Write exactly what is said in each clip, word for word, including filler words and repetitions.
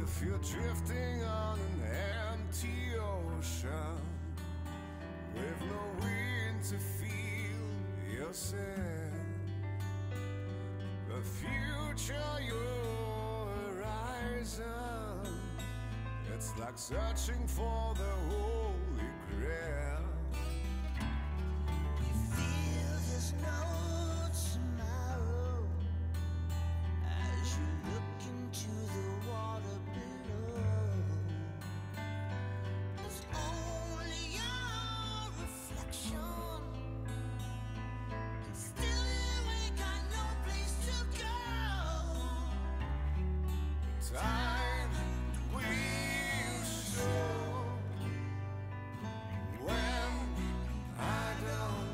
if you're drifting on an empty ocean with no wind to feel yourself. The future, your horizon, it's like searching for the Holy Grail. You feel there's no tomorrow as you look into the water below. There's only your reflection, and still you ain't got no place to go. Time will show when I don't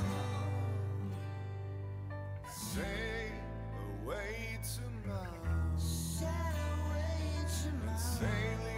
know. Sail away tomorrow, Sail away tomorrow. sailing